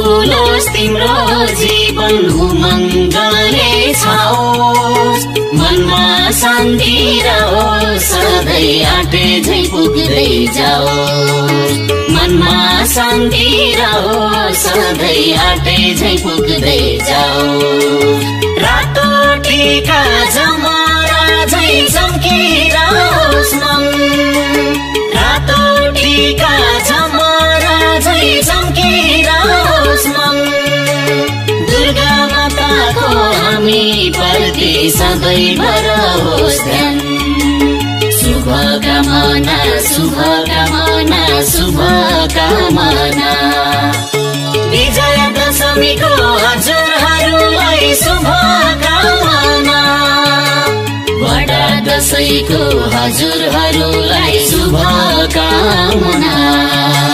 डुलोस् तिम्रो जीवन उमङ्गले छाओस् मनमा शान्ति रहोस् सधैँ आँटे झैँ पुग्दै जाओस् मनमा शान्ति रहोस् सधैँ आँटे झैँ पुग्दै जाओस् रातो टीका जमरा झैँ चम्किरहोस् मन रातो टीका जमरा झैँ चम्किरहोस् मन दुर्गा माताको हामी प्रति सदैव रहोस् ध्यान शुभकामना शुभकामना शुभकामना विजयादशमीको हजुरहरूलाई शुभकामना बडा दशैंको हजुरहरूलाई शुभकामना।